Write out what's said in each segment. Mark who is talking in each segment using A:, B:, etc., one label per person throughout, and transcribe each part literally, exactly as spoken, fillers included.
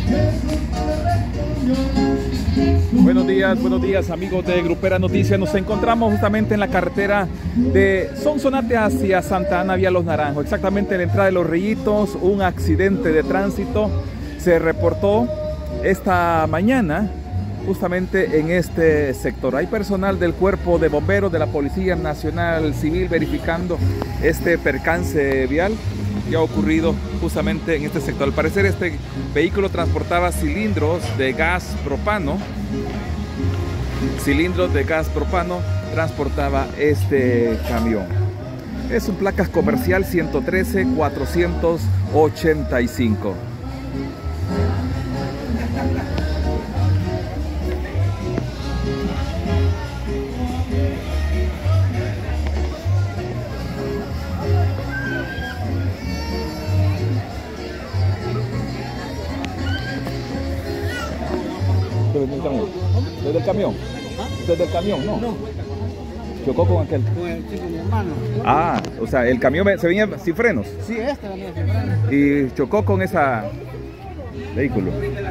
A: Buenos días, buenos días amigos de Grupera Noticias. Nos encontramos justamente en la carretera de Sonsonate hacia Santa Ana vía Los Naranjos, exactamente en la entrada de Los Rillitos. Un accidente de tránsito se reportó esta mañana justamente en este sector. Hay personal del Cuerpo de Bomberos de la Policía Nacional Civil verificando este percance vial que ha ocurrido justamente en este sector. Al parecer este vehículo transportaba cilindros de gas propano. Cilindros de gas propano transportaba este camión. Es un placas comercial ciento trece cuatrocientos ochenta y cinco. Desde el camión. Desde el camión. Desde el camión, no.
B: No.
A: Chocó con aquel.
B: Con el chico, mi hermano.
A: Ah, o sea, el camión se venía sin frenos.
B: Sí, este venía sin frenos.
A: Y chocó con ese vehículo.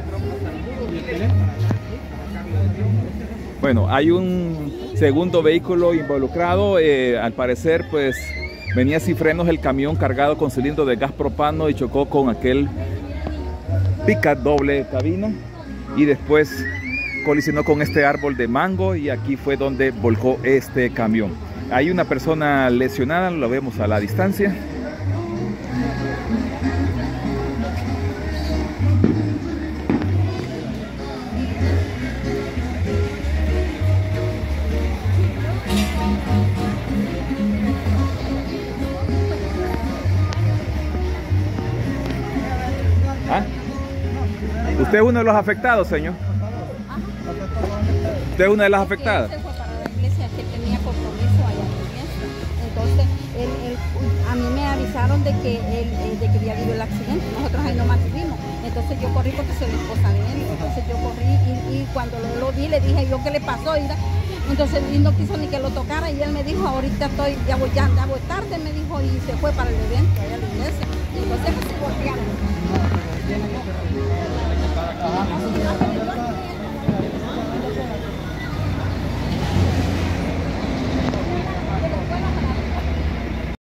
A: Bueno, hay un segundo vehículo involucrado. Eh, al parecer, pues, venía sin frenos el camión cargado con cilindros de gas propano y chocó con aquel pick-up doble cabina. Y después colisionó con este árbol de mango y aquí fue donde volcó este camión. Hay una persona lesionada, lo vemos a la distancia. ¿Ah? ¿Usted es uno de los afectados, señor? ¿Usted es una de las afectadas?
C: Él se fue para la iglesia, que tenía compromiso allá en la iglesia. Entonces, él, él, a mí me avisaron de que, él, de que había habido el accidente. Nosotros ahí no mantuvimos. Entonces yo corrí porque soy la esposa de él. Entonces yo corrí y, y cuando lo, lo vi le dije yo qué le pasó. Y entonces él no quiso ni que lo tocara y él me dijo, ahorita estoy, ya voy, ya, ya voy tarde, me dijo, y se fue para el evento allá en la iglesia. Y entonces se voltearon.